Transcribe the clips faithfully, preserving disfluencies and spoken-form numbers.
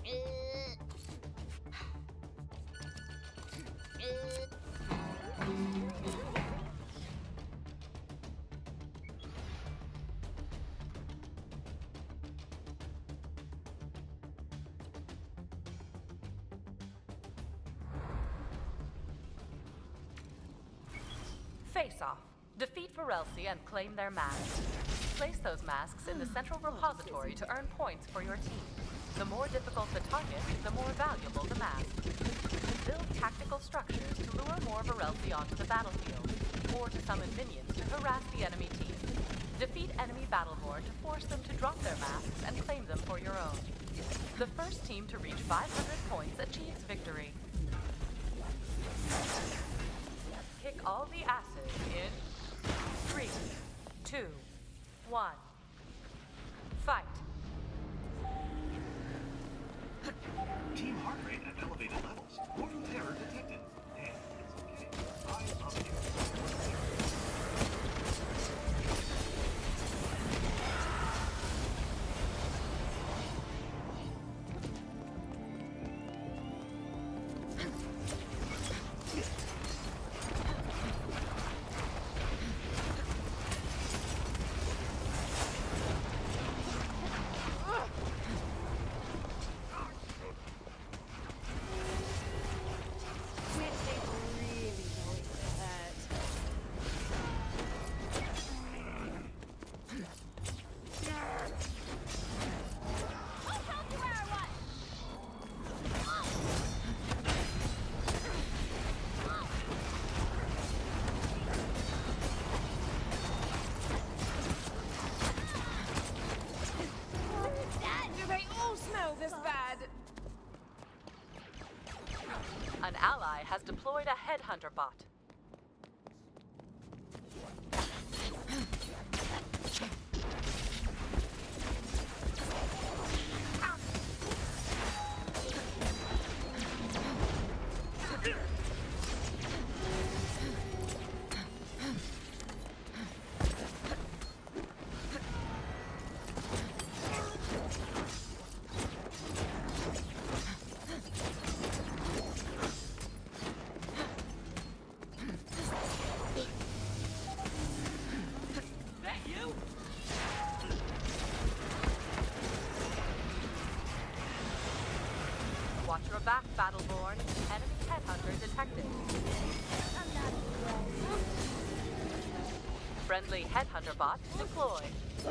Face off. Defeat Varelsi and claim their masks. Place those masks in the central repository to earn points for your team. The more difficult the target, the more valuable the mask. Build tactical structures to lure more Varelsi onto the battlefield, or to summon minions to harass the enemy team. Defeat enemy Battleborn to force them to drop their masks and claim them for your own. The first team to reach five hundred points achieves victory. Kick all the asses in three, two, one. Fight. Team heart rate at elevated levels. Mortal terror detected. And it's okay. I love you. An ally has deployed a headhunter bot. Watch your back, Battleborn. Enemy headhunter detected. Friendly headhunter bot deployed.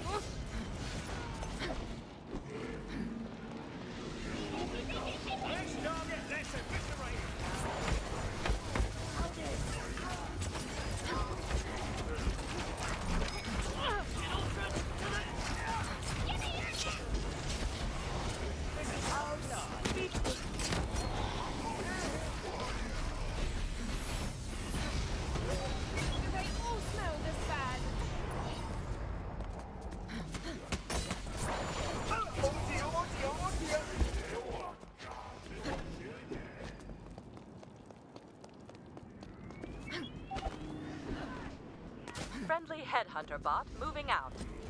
Friendly headhunter bot moving out.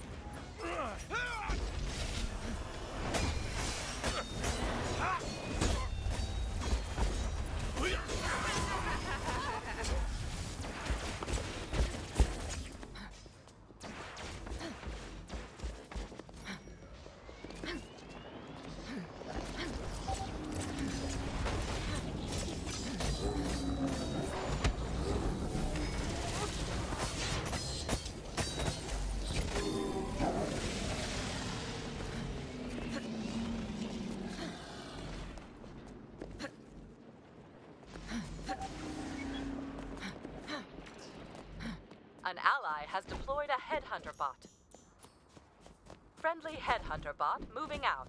An ally has deployed a headhunter bot. Friendly headhunter bot moving out.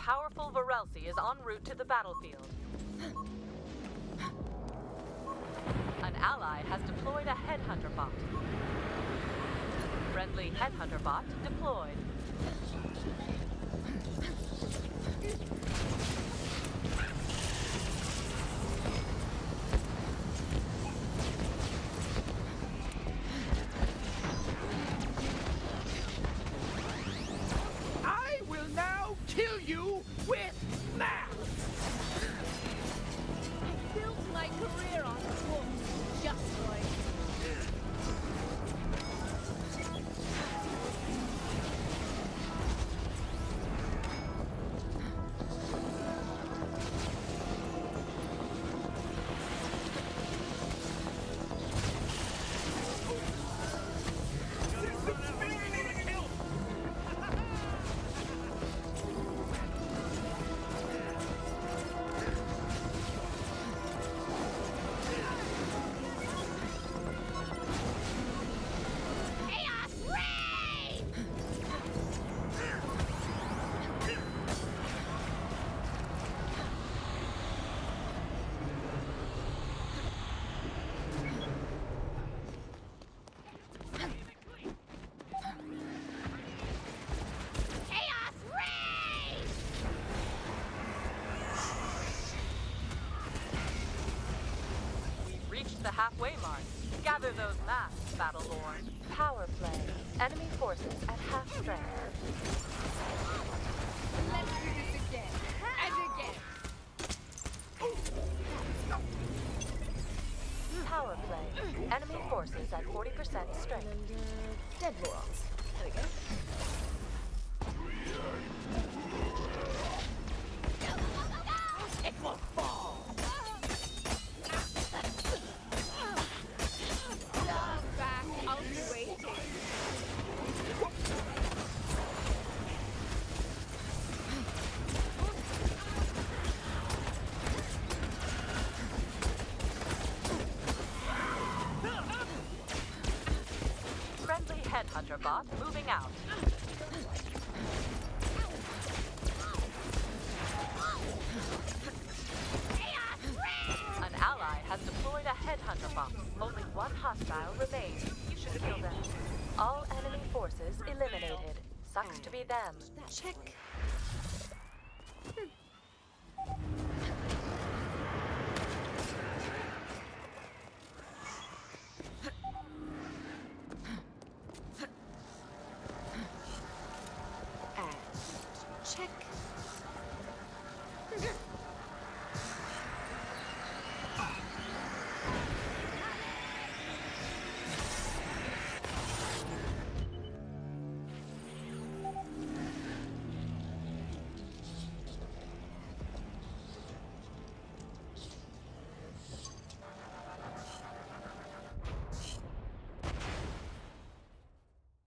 powerful Varelsi is en route to the battlefield. An ally has deployed a headhunter bot. Friendly headhunter bot deployed. I will now kill you with math! I built my career on wolves, just like The halfway mark. Gather those masks, Battleborn. Power play. Enemy forces at half strength. let's do this again. And again. Power play. Enemy forces at forty percent strength. And, uh, dead morons. There we go. It will fall! Back, I'll be waiting. Friendly headhunter bot moving out. An ally has deployed a headhunter bot. Only one hostile remains. You should kill them. All enemy forces eliminated. Sucks to be them. Check. Hmm.